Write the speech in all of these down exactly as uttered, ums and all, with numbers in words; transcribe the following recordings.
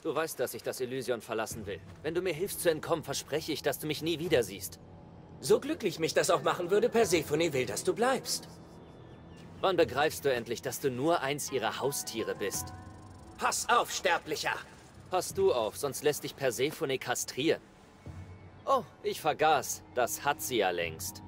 Du weißt, dass ich das Elysion verlassen will. Wenn du mir hilfst zu entkommen, verspreche ich, dass du mich nie wieder siehst. So glücklich mich das auch machen würde, Persephone will, dass du bleibst. Wann begreifst du endlich, dass du nur eins ihrer Haustiere bist? Pass auf, Sterblicher! Pass du auf, sonst lässt dich Persephone kastrieren. Oh, ich vergaß. Das hat sie ja längst.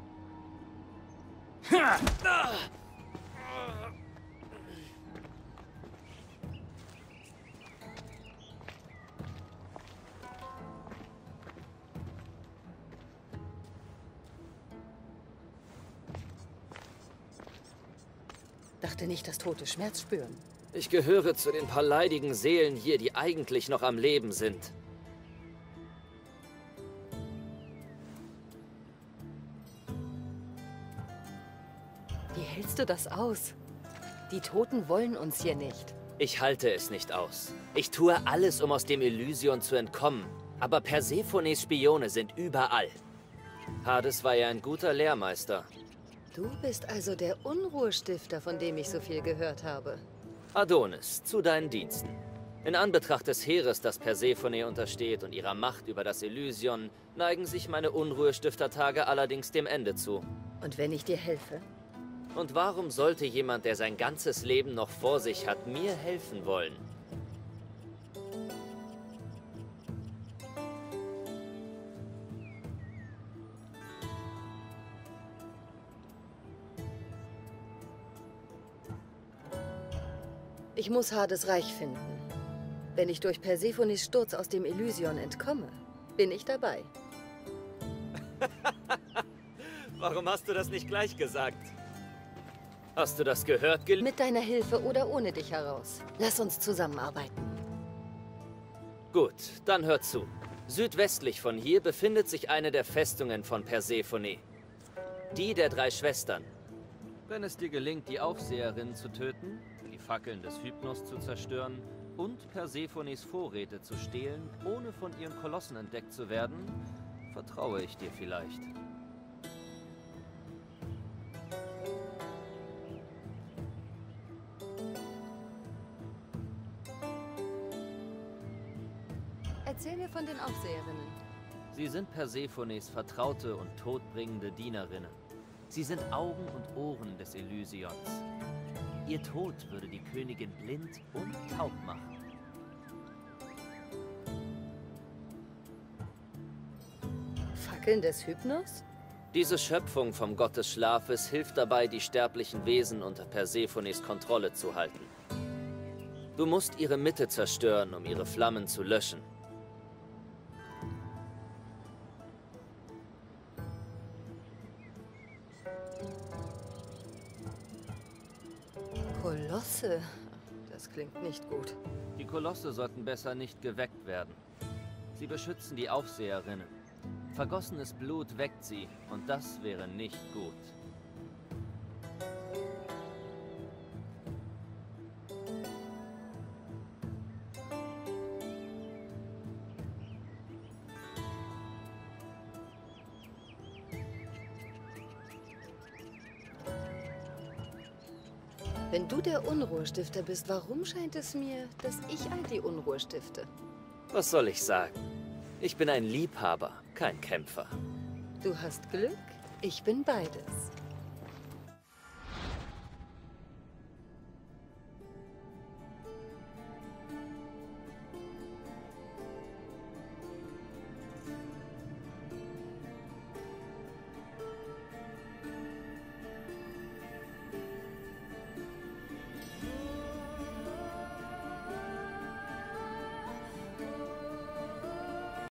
Dachte nicht, dass Tote Schmerz spüren. Ich gehöre zu den paar leidigen Seelen hier, die eigentlich noch am Leben sind. Wie hältst du das aus? Die Toten wollen uns hier nicht. Ich halte es nicht aus. Ich tue alles, um aus dem Elysion zu entkommen. Aber Persephones Spione sind überall. Hades war ja ein guter Lehrmeister. Du bist also der Unruhestifter, von dem ich so viel gehört habe. Adonis, zu deinen Diensten. In Anbetracht des Heeres, das Persephone untersteht und ihrer Macht über das Elysion, neigen sich meine Unruhestiftertage allerdings dem Ende zu. Und wenn ich dir helfe? Und warum sollte jemand, der sein ganzes Leben noch vor sich hat, mir helfen wollen? Ich muss Hades Reich finden. Wenn ich durch Persephones Sturz aus dem Elysion entkomme, bin ich dabei. Warum hast du das nicht gleich gesagt? Hast du das gehört, Gel- Mit deiner Hilfe oder ohne dich heraus. Lass uns zusammenarbeiten. Gut, dann hör zu. Südwestlich von hier befindet sich eine der Festungen von Persephone. Die der drei Schwestern. Wenn es dir gelingt, die Aufseherin zu töten, die Fackeln des Hypnos zu zerstören und Persephones Vorräte zu stehlen, ohne von ihren Kolossen entdeckt zu werden, vertraue ich dir vielleicht. Erzähl mir von den Aufseherinnen. Sie sind Persephones vertraute und todbringende Dienerinnen. Sie sind Augen und Ohren des Elysions. Ihr Tod würde die Königin blind und taub machen. Fackeln des Hypnos? Diese Schöpfung vom Gott des Schlafes hilft dabei, die sterblichen Wesen unter Persephones Kontrolle zu halten. Du musst ihre Mitte zerstören, um ihre Flammen zu löschen. Kolosse? Das klingt nicht gut. Die Kolosse sollten besser nicht geweckt werden. Sie beschützen die Aufseherinnen. Vergossenes Blut weckt sie, und das wäre nicht gut. Wenn du der Unruhestifter bist, warum scheint es mir, dass ich all die Unruhe stifte? Was soll ich sagen? Ich bin ein Liebhaber, kein Kämpfer. Du hast Glück, ich bin beides.